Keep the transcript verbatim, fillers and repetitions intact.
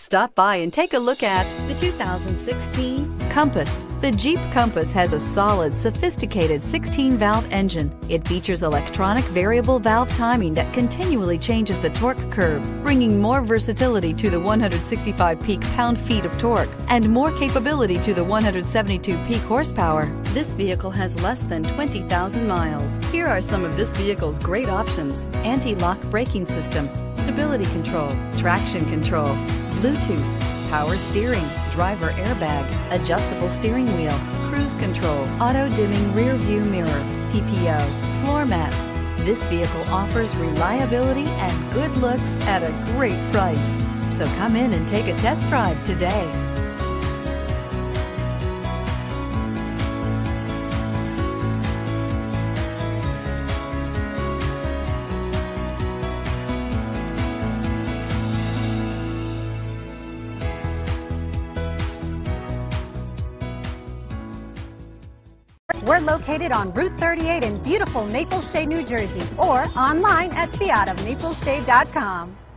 Stop by and take a look at the two thousand sixteen Compass. The Jeep Compass has a solid, sophisticated sixteen valve engine. It features electronic variable valve timing that continually changes the torque curve, bringing more versatility to the one hundred sixty-five peak pound-feet of torque and more capability to the one hundred seventy-two peak horsepower. This vehicle has less than twenty thousand miles. Here are some of this vehicle's great options: anti-lock braking system, stability control, traction control, Bluetooth, power steering, driver airbag, adjustable steering wheel, cruise control, auto-dimming rear view mirror, P P O, floor mats. This vehicle offers reliability and good looks at a great price. So come in and take a test drive today. We're located on Route thirty-eight in beautiful Maple Shade, New Jersey, or online at fiat of maple shade dot com.